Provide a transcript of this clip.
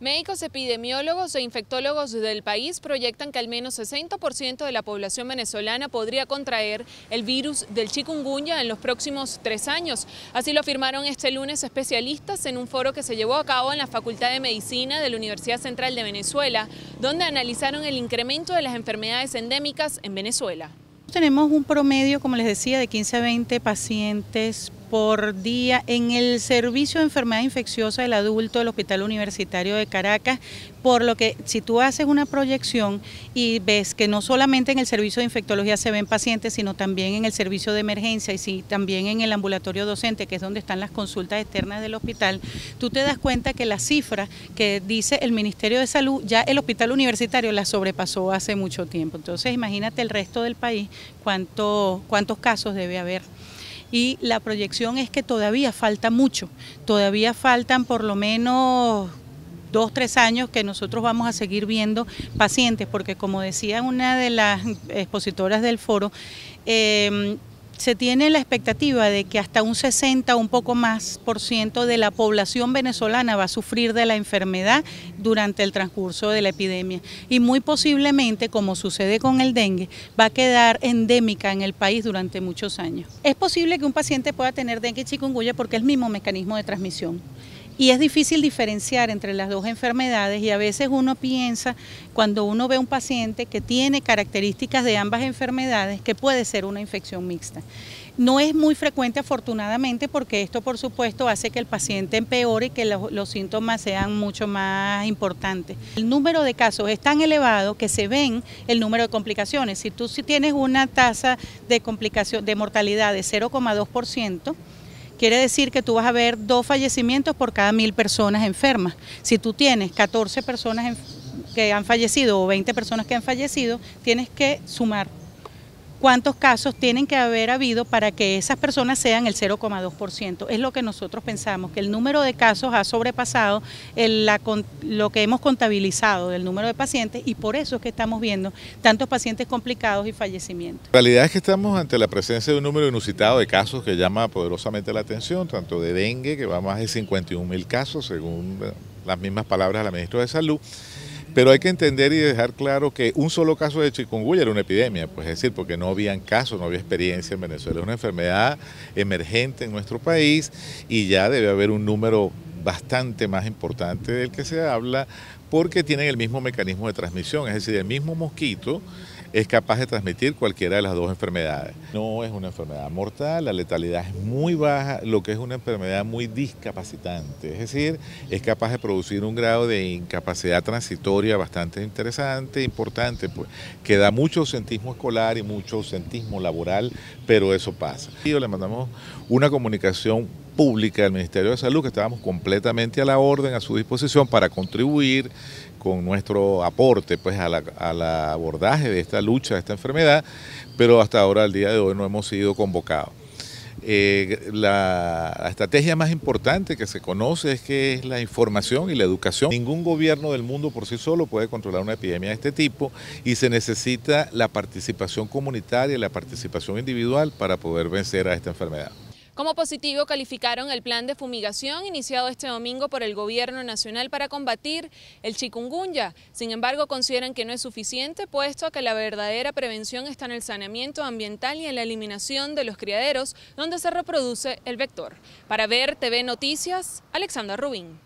Médicos epidemiólogos e infectólogos del país proyectan que al menos 60% de la población venezolana podría contraer el virus del chikungunya en los próximos 3 años. Así lo afirmaron este lunes especialistas en un foro que se llevó a cabo en la Facultad de Medicina de la Universidad Central de Venezuela, donde analizaron el incremento de las enfermedades endémicas en Venezuela. Tenemos un promedio, como les decía, de 15 a 20 pacientes por día en el servicio de enfermedad infecciosa del adulto del Hospital Universitario de Caracas, por lo que si tú haces una proyección y ves que no solamente en el servicio de infectología se ven pacientes, sino también en el servicio de emergencia y también en el ambulatorio docente, que es donde están las consultas externas del hospital, tú te das cuenta que la cifra que dice el Ministerio de Salud, ya el Hospital Universitario la sobrepasó hace mucho tiempo. Entonces imagínate el resto del país cuántos casos debe haber. Y la proyección es que todavía falta mucho, todavía faltan por lo menos 2 o 3 años que nosotros vamos a seguir viendo pacientes, porque como decía una de las expositoras del foro, se tiene la expectativa de que hasta un 60 o un poco más % de la población venezolana va a sufrir de la enfermedad durante el transcurso de la epidemia y muy posiblemente, como sucede con el dengue, va a quedar endémica en el país durante muchos años. Es posible que un paciente pueda tener dengue y chikungunya porque es el mismo mecanismo de transmisión. Y es difícil diferenciar entre las dos enfermedades y a veces uno piensa, cuando uno ve un paciente que tiene características de ambas enfermedades, que puede ser una infección mixta. No es muy frecuente afortunadamente porque esto por supuesto hace que el paciente empeore y que los síntomas sean mucho más importantes. El número de casos es tan elevado que se ven el número de complicaciones. Si tú tienes una tasa de complicación de mortalidad de 0,2%, quiere decir que tú vas a ver 2 fallecimientos por cada 1000 personas enfermas. Si tú tienes 14 personas que han fallecido o 20 personas que han fallecido, tienes que sumar cuántos casos tienen que haber habido para que esas personas sean el 0,2%. Es lo que nosotros pensamos, que el número de casos ha sobrepasado lo que hemos contabilizado del número de pacientes y por eso es que estamos viendo tantos pacientes complicados y fallecimientos. La realidad es que estamos ante la presencia de un número inusitado de casos que llama poderosamente la atención, tanto de dengue, que va a más de 51.000 casos, según las mismas palabras de la ministra de Salud. Pero hay que entender y dejar claro que un solo caso de chikungunya era una epidemia, pues es decir, porque no habían casos, no había experiencia en Venezuela. Es una enfermedad emergente en nuestro país y ya debe haber un número bastante más importante del que se habla porque tienen el mismo mecanismo de transmisión, es decir, el mismo mosquito es capaz de transmitir cualquiera de las dos enfermedades. No es una enfermedad mortal, la letalidad es muy baja, lo que es una enfermedad muy discapacitante, es decir, es capaz de producir un grado de incapacidad transitoria bastante interesante, importante, pues, que da mucho ausentismo escolar y mucho ausentismo laboral, pero eso pasa. Y le mandamos una comunicación pública del Ministerio de Salud que estábamos completamente a la orden, a su disposición para contribuir con nuestro aporte pues al abordaje de esta lucha, de esta enfermedad, pero hasta ahora, al día de hoy, no hemos sido convocados. La estrategia más importante que se conoce es la información y la educación. Ningún gobierno del mundo por sí solo puede controlar una epidemia de este tipo y se necesita la participación comunitaria y la participación individual para poder vencer a esta enfermedad. Como positivo calificaron el plan de fumigación iniciado este domingo por el Gobierno Nacional para combatir el chikungunya. Sin embargo, consideran que no es suficiente, puesto que la verdadera prevención está en el saneamiento ambiental y en la eliminación de los criaderos donde se reproduce el vector. Para ver TV Noticias, Alexandra Rubín.